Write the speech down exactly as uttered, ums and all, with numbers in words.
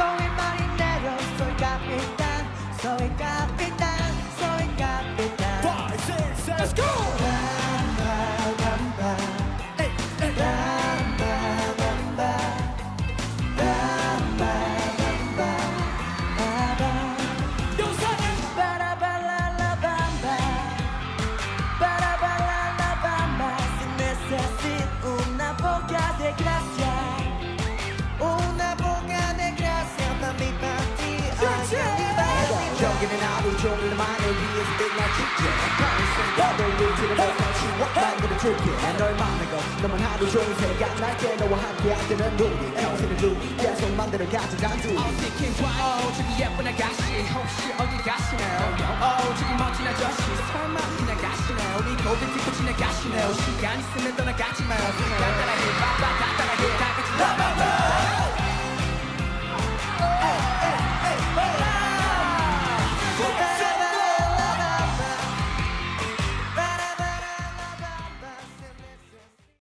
Soy marinero, soy capitán, soy capitán, soy capitán. Five, six, seven, let's go! Bamba, bamba. Hey, hey. Bamba, bamba. Bamba, bamba. Bamba. Yo, Sonny! Barabalala bamba. Barabalala bamba. Si necesito una poca de gracia, una poca de gracia para mi partida. 여기는 하루 종일 만을 위해서 빛날 축제 가는 순간도 위치를 벗어나 추억 만들어줄게 널 만나고 너만 하루 종일 생각날 때 너와 함께할 때는 우리 평생을 두 계속 만들어가자 단둘이 I'm thinking twice 어 저기 예쁜 아가씨 혹시 어디 가시나요 어 저기 멋진 아저씨 설마 지나가시나요 우리 고백 듣고 지나가시나요 시간 있으면 떠나가지 마요 간단하게 바바다